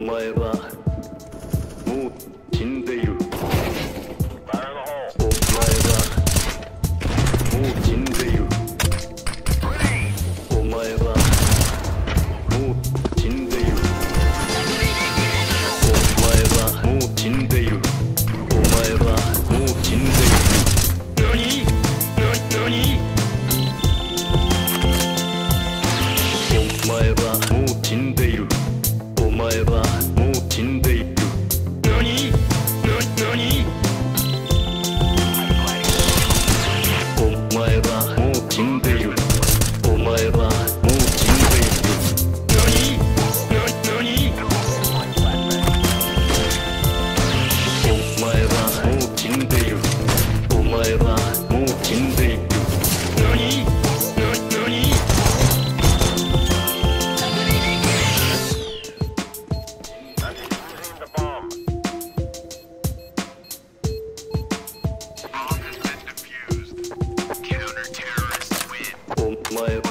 前はもう死んでいる。お前はもう死んでいる。お前はもう死んでいる。お前はもう死んでいる。お前はもう死んでいる。何？お前はもう死んでいる。お前はもう死んでいる。何？お前はもう死んでいる。お前はもう死んでいる。何？お前はもう死んでいる。お前はもう死んでいる。何？お前は